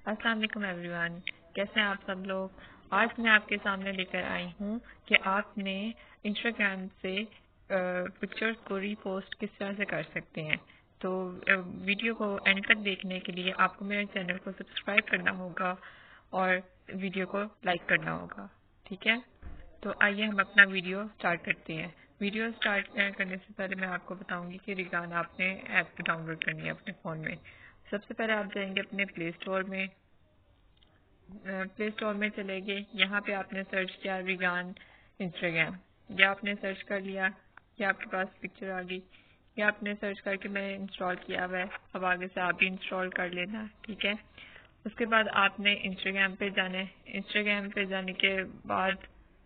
السلام علیکم every one, کیسے ہیں آپ سب لوگ؟ آج میں آپ کے سامنے لے کر آئی ہوں کہ آپ نے انسٹاگرام سے پکچرز کو ری پوسٹ کس طرح سے کر سکتے ہیں۔ تو ویڈیو کو اینڈ تک دیکھنے کے لیے آپ کو میرے چینل کو سبسکرائب کرنا ہوگا اور ویڈیو کو لائک کرنا ہوگا، ٹھیک ہے؟ تو آئیے ہم اپنا ویڈیو سٹارٹ کرتے ہیں۔ ویڈیو سٹارٹ کرنے سے پہلے میں آپ کو بتاؤں گی کہ ریگان آپ نے ایپ ڈاؤن لوڈ کرنی ہے اپنے فون میں۔ سب سے پہلے آپ جائیں گے اپنے پلے اسٹور میں چلے گئے، یہاں پہ آپ نے سرچ کیا ریگان انسٹاگرام، یا آپ نے سرچ کر لیا، یا آپ کے پاس پکچر آ گئی، یا آپ نے سرچ کر کے میں نے انسٹال کیا ہوا ہے، اب آگے سے آپ بھی انسٹال کر لینا، ٹھیک ہے؟ اس کے بعد آپ نے انسٹاگرام پہ جانا ہے۔ انسٹاگرام پہ جانے کے بعد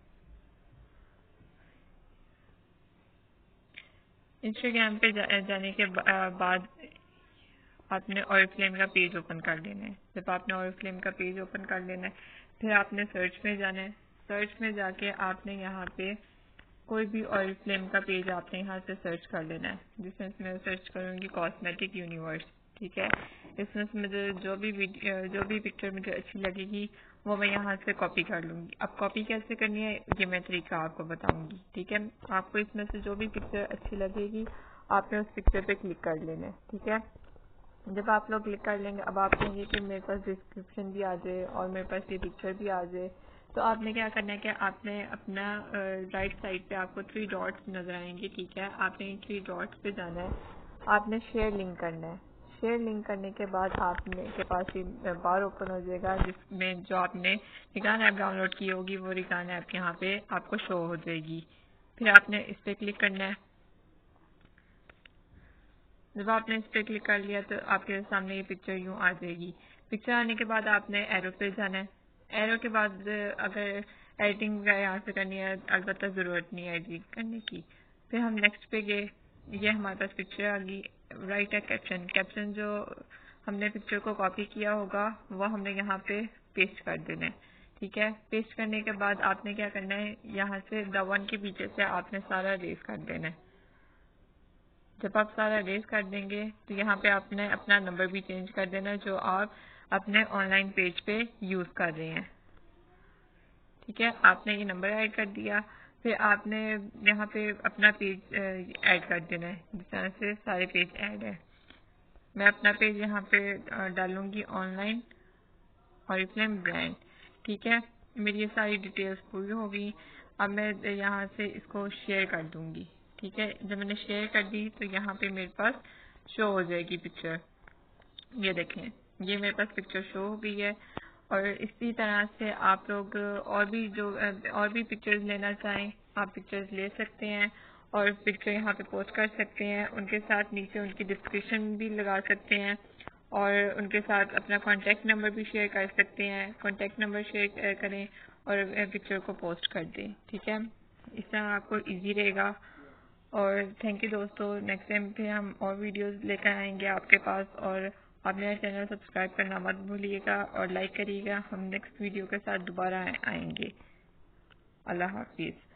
آپ نے اورiflame کا پیج اوپن کر لینا ہے۔ جب آپ نے اورiflame کا پیج اوپن کر لینا ہے، پھر آپ نے سرچ میں جانا ہے۔ سرچ میں جا کے آپ نے یہاں پہ کوئی بھی اورiflame کا پیج آپ نے یہاں سے سرچ کر لینا ہے، جس میں سرچ کروں گی کاسمیٹک یونیورس، ٹھیک ہے؟ اس میں سے مجھے جو بھی پکچر مجھے اچھی لگے گی وہ میں یہاں سے کاپی کر لوں گی۔ اب کاپی کیسے کرنی ہے یہ میں طریقہ آپ کو بتاؤں گی، ٹھیک ہے؟ آپ کو اس میں سے جو بھی پکچر اچھی لگے گی آپ نے اس پکچر پہ کلک کر لینا ہے، ٹھیک ہے؟ جب آپ لوگ کلک کر لیں گے، اب آپ کہیں گے کہ میرے پاس ڈسکرپشن بھی آ جائے اور میرے پاس یہ پکچر بھی آ جائے، تو آپ نے کیا کرنا ہے کہ آپ نے اپنا رائٹ سائڈ پہ آپ کو 3 ڈاٹس نظر آئیں گے، ٹھیک ہے؟ آپ نے ان 3 ڈاٹس پہ جانا ہے، آپ نے شیئر لنک کرنا ہے۔ شیئر لنک کرنے کے بعد آپ کے پاس یہ بار اوپن ہو جائے گا، جس میں جو آپ نے ریگان ایپ ڈاؤن لوڈ کی ہوگی وہ ریگان ایپ یہاں پہ آپ کو شو ہو جائے گی۔ پھر آپ نے اس پہ کلک کرنا ہے۔ جب آپ نے اس پہ کلک کر لیا تو آپ کے سامنے یہ پکچر یوں آ جائے گی۔ پکچر آنے کے بعد آپ نے ایرو پہ جانا ہے۔ ایرو کے بعد اگر ایڈیٹنگ یہاں سے کرنی ہے، البتہ ضرورت نہیں ہے ایڈیٹنگ کرنے کی۔ پھر ہم نیکسٹ پہ گئے، یہ ہمارے پاس پکچر آ گئی۔ رائٹ ہے کیپشن جو ہم نے پکچر کو کاپی کیا ہوگا وہ ہم نے یہاں پہ پیسٹ کر دینا ہے، ٹھیک ہے؟ پیسٹ کرنے کے بعد آپ نے کیا کرنا ہے، یہاں سے دا ون کے پیچھے سے آپ نے سارا اریز کر دینا ہے۔ جب آپ سارا اریز کر دیں گے تو یہاں پہ آپ نے اپنا نمبر بھی چینج کر دینا جو آپ اپنے آن لائن پیج پہ یوز کر رہے ہیں، ٹھیک ہے؟ آپ نے یہ نمبر ایڈ کر دیا، پھر آپ نے یہاں پہ اپنا پیج ایڈ کر دینا ہے، جس طرح سے سارے پیج ایڈ ہے۔ میں اپنا پیج یہاں پہ ڈالوں گی آن لائن اورiflame برانڈ، ٹھیک ہے؟ میری یہ ساری ڈیٹیلز پوری ہو گئی۔ اب میں یہاں سے اس کو شیئر کر دوں گی، ٹھیک ہے؟ جب میں نے شیئر کر دی تو یہاں پہ میرے پاس شو ہو جائے گی پکچر، یہ دیکھیں یہ میرے پاس پکچر شو ہو گئی ہے۔ اور اسی طرح سے آپ لوگ اور بھی پکچرز لینا چاہیں آپ پکچرز لے سکتے ہیں اور پکچر یہاں پہ پوسٹ کر سکتے ہیں، ان کے ساتھ نیچے ان کی ڈسکرپشن بھی لگا سکتے ہیں اور ان کے ساتھ اپنا کانٹیکٹ نمبر بھی شیئر کر سکتے ہیں۔ کانٹیکٹ نمبر شیئر کریں اور پکچر کو پوسٹ کر دیں، ٹھیک ہے؟ اس طرح آپ کو ایزی رہے گا۔ اور تھینک یو دوستو، نیکسٹ ٹائم پہ ہم اور ویڈیوز لے کر آئیں گے آپ کے پاس، اور آپ میرا چینل سبسکرائب کرنا مت بھولیے گا اور لائک کریے گا۔ ہم نیکسٹ ویڈیو کے ساتھ دوبارہ آئیں گے۔ اللہ حافظ۔